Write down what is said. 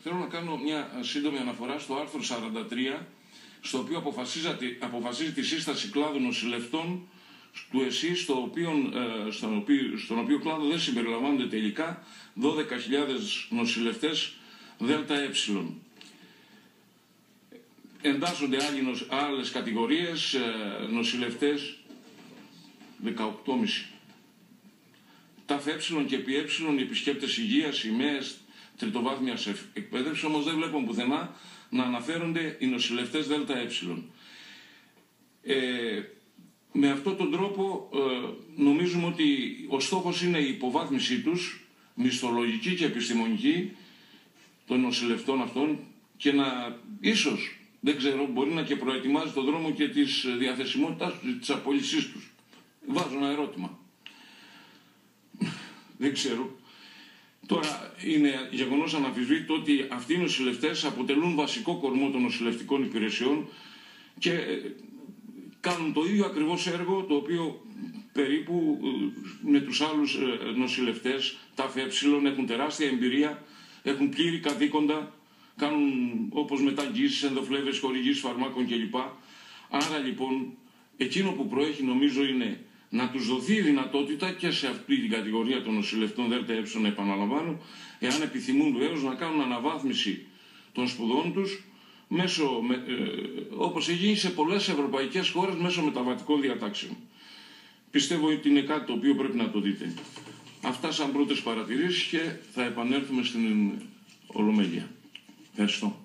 Θέλω να κάνω μια σύντομη αναφορά στο άρθρο 43, στο οποίο αποφασίζει τη σύσταση κλάδου νοσηλευτών του ΕΣΥ, στον οποίο κλάδο δεν συμπεριλαμβάνονται τελικά 12.000 νοσηλευτές ΔΕ. Εντάσσονται άλλες κατηγορίες, νοσηλευτές 18,5. ΤΑΦ και ΠΕ, οι επισκέπτες υγείας, οι ΜΕΕΣ τριτοβάθμιας εκπαίδευσης, όμως δεν βλέπουμε πουθενά να αναφέρονται οι νοσηλευτές ΔΕ. Με αυτόν τον τρόπο νομίζουμε ότι ο στόχος είναι η υποβάθμιση τους, μισθολογική και επιστημονική, των νοσηλευτών αυτών, και να ίσως, δεν ξέρω, μπορεί να και προετοιμάζει τον δρόμο και της διαθεσιμότητας τους, της απόλυσής τους. Βάζω ένα ερώτημα. Δεν ξέρω. Τώρα είναι γεγονός αναμφισβήτητο ότι αυτοί οι νοσηλευτές αποτελούν βασικό κορμό των νοσηλευτικών υπηρεσιών και κάνουν το ίδιο ακριβώς έργο το οποίο περίπου με τους άλλους νοσηλευτές, ΤΑΦ, έχουν τεράστια εμπειρία, έχουν πλήρη καθήκοντα, κάνουν όπως μεταγγίσεις, ενδοφλέβες, χορηγήσεις φαρμάκων κλπ. Άρα λοιπόν εκείνο που προέχει νομίζω είναι να τους δοθεί η δυνατότητα και σε αυτή την κατηγορία των νοσηλευτών ΔΕ, επαναλαμβάνω, εάν επιθυμούν βεβαίως να κάνουν αναβάθμιση των σπουδών τους, όπως έχει γίνει σε πολλές ευρωπαϊκές χώρες, μέσω μεταβατικών διατάξεων. Πιστεύω ότι είναι κάτι το οποίο πρέπει να το δείτε. Αυτά σαν πρώτες παρατηρήσεις και θα επανέλθουμε στην Ολομέλεια. Ευχαριστώ.